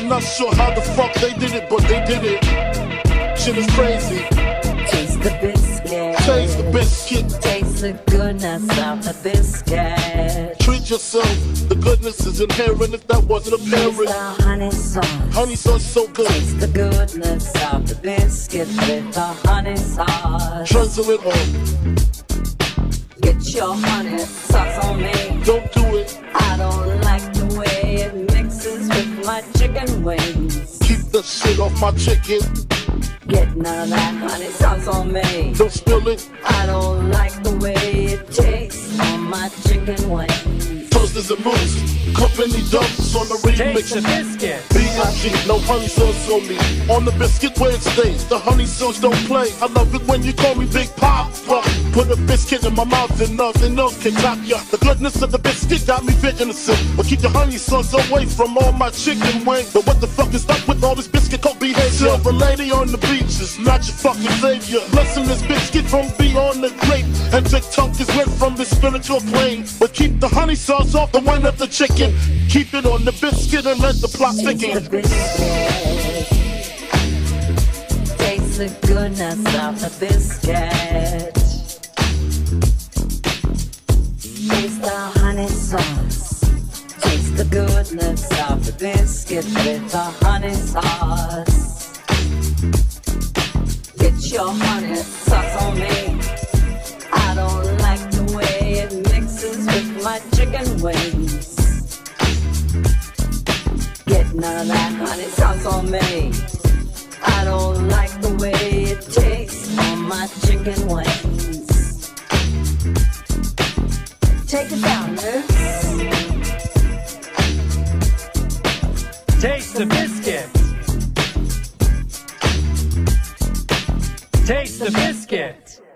not sure how the fuck they did it, but they did it. Shit is crazy. Taste the biscuit. Taste the biscuit. Taste the goodness of the biscuit. Treat yourself. The goodness is inherent if that wasn't apparent. Taste the honey sauce. Honey sauce so good. Taste the goodness of the biscuit with the honey sauce. Transfer it on. Get your honey sauce on me. Don't do it. I don't like the way it mixes with my chicken wings. Keep the shit off my chicken. Get none of that honey sauce on me. Don't spill it. I don't like the way it tastes on my chicken wings. Toasters and moves. Company dumps on the remix. Taste the biscuit. B.I.G, no honey sauce on me. On the biscuit where it stays, the honey sauce don't play. I love it when you call me Big Papa. Put a biscuit in my mouth and nothing else can knock ya. The goodness of the biscuit got me vision sick. But keep the honey sauce away from all my chicken wings. But what the fuck is up with all this biscuit called behavior? Silver lady on the beach is not your fucking savior. Blessing this biscuit from beyond the grape. And Big Tunk is went from this spiritual plane. But keep the honey sauce off the one of the chicken. Keep it on the biscuit and let the plot thicken. Taste the biscuit. Taste the goodness of the biscuit. Taste the honey sauce. Taste the goodness of the biscuit with the honey sauce. Get your honey sauce on me. I don't like the way it mixes with my chicken wings. Get none of that honey sauce on me. I don't like the way it tastes on my chicken wings. Take it down, Luke. Taste the biscuit. Taste the biscuit.